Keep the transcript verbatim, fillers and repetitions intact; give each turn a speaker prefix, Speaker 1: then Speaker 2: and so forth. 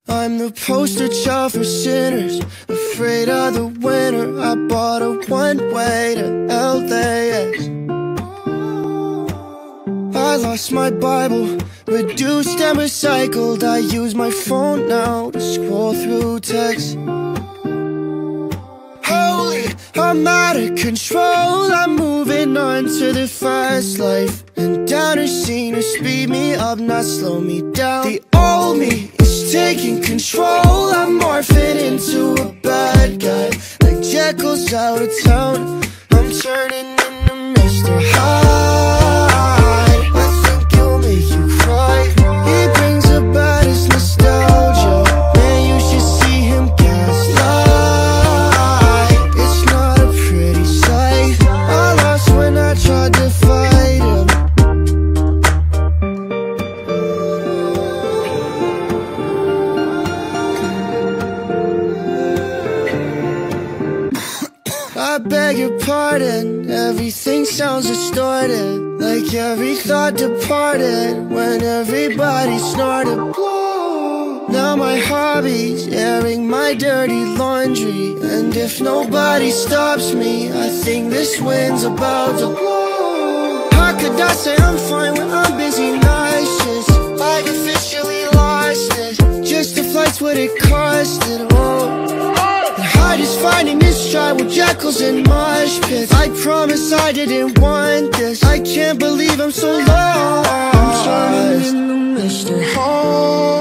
Speaker 1: I'm the poster child for sinners, afraid of the winter. I bought a one-way to L A X. I lost my Bible, reduced and recycled. I use my phone now to scroll through text. Holy, I'm out of control. I'm moving on to the fast life, and downer scene to speed me up, not slow me down. The old me is taking control. I'm morphing into a bad guy, like Jekyll's out of town. I'm turning into Mister Hyde. I think he'll make you cry. He brings the baddest nostalgia. Man, you should see him gaslight. It's not a pretty sight. I lost when I tried to fight him. I beg your pardon, everything sounds distorted, like every thought departed when everybody snorted. Now my hobby's airing my dirty laundry, and if nobody stops me, I think this wind's about to blow. How could I say I'm fine when I'm busy night shifts? I officially lost it, just the flights what it costed. Oh, Hyde is finding his stride with Jekylls and mosh pits. I promise I didn't want this. I can't believe I'm so lost. I'm turning into Mister Hyde.